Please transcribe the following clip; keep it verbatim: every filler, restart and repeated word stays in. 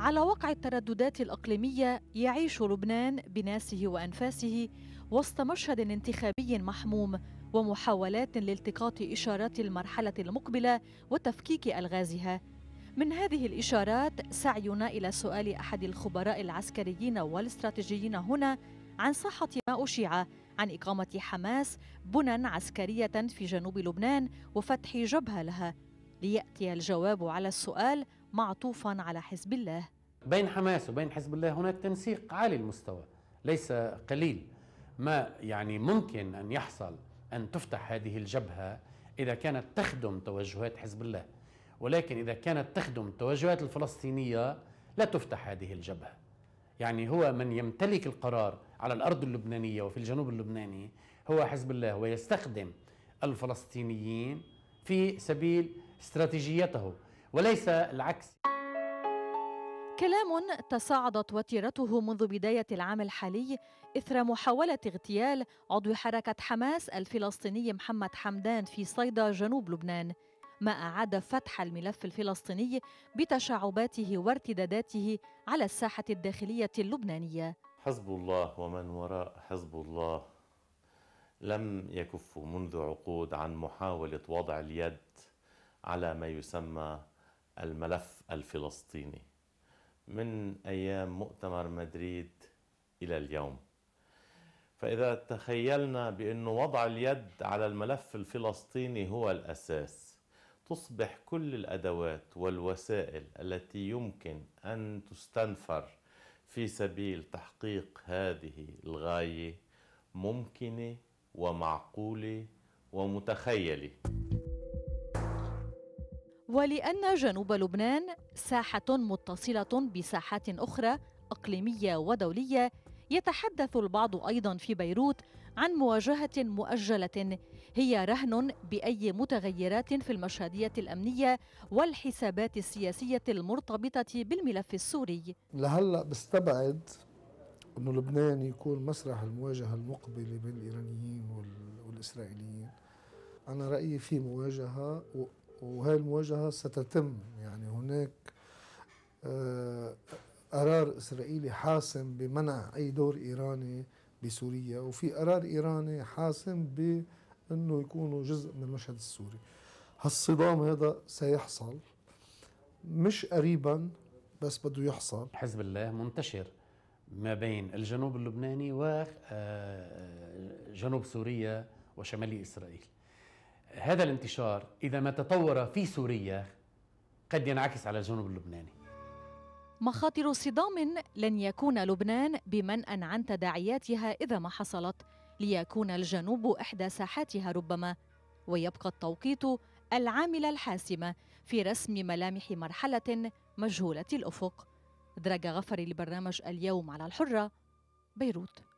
على وقع الترددات الإقليمية يعيش لبنان بناسه وأنفاسه وسط مشهد انتخابي محموم ومحاولات لالتقاط إشارات المرحلة المقبلة وتفكيك ألغازها. من هذه الإشارات سعينا إلى سؤال أحد الخبراء العسكريين والاستراتيجيين هنا عن صحة ما أشيع عن إقامة حماس بنى عسكرية في جنوب لبنان وفتح جبهة لها، ليأتي الجواب على السؤال معطوفاً على حزب الله. بين حماس وبين حزب الله هناك تنسيق عالي المستوى ليس قليل، ما يعني ممكن أن يحصل أن تفتح هذه الجبهة إذا كانت تخدم توجهات حزب الله، ولكن إذا كانت تخدم التوجهات الفلسطينية لا تفتح هذه الجبهة. يعني هو من يمتلك القرار على الأرض اللبنانية وفي الجنوب اللبناني هو حزب الله، ويستخدم الفلسطينيين في سبيل استراتيجيته وليس العكس. كلام تصاعدت وتيرته منذ بداية العام الحالي إثر محاولة اغتيال عضو حركة حماس الفلسطيني محمد حمدان في صيدا جنوب لبنان، ما أعاد فتح الملف الفلسطيني بتشعباته وارتداداته على الساحة الداخلية اللبنانية. حزب الله ومن وراء حزب الله لم يكفوا منذ عقود عن محاولة وضع اليد على ما يسمى الملف الفلسطيني من أيام مؤتمر مدريد إلى اليوم. فإذا تخيلنا بأن وضع اليد على الملف الفلسطيني هو الأساس، تصبح كل الأدوات والوسائل التي يمكن أن تستنفر في سبيل تحقيق هذه الغاية ممكنة ومعقولة ومتخيلة. ولأن جنوب لبنان ساحة متصلة بساحات أخرى إقليمية ودولية، يتحدث البعض أيضاً في بيروت عن مواجهة مؤجلة هي رهن بأي متغيرات في المشهدية الأمنية والحسابات السياسية المرتبطة بالملف السوري. لهلأ بستبعد أنه لبنان يكون مسرح المواجهة المقبلة بين الإيرانيين والإسرائيليين. أنا رأيي في مواجهة وهي المواجهة ستتم، يعني هناك قرار إسرائيلي حاسم بمنع أي دور إيراني بسوريا، وفي قرار إيراني حاسم بأنه يكونوا جزء من المشهد السوري. هالصدام هذا سيحصل مش قريبا بس بده يحصل. حزب الله منتشر ما بين الجنوب اللبناني وجنوب سوريا وشمالي إسرائيل. هذا الانتشار إذا ما تطور في سوريا قد ينعكس على الجنوب اللبناني. مخاطر صدام لن يكون لبنان بمنأى عن تداعياتها إذا ما حصلت، ليكون الجنوب إحدى ساحاتها ربما، ويبقى التوقيت العامل الحاسم في رسم ملامح مرحلة مجهولة الأفق. دراجة غفري لبرنامج اليوم على الحرة، بيروت.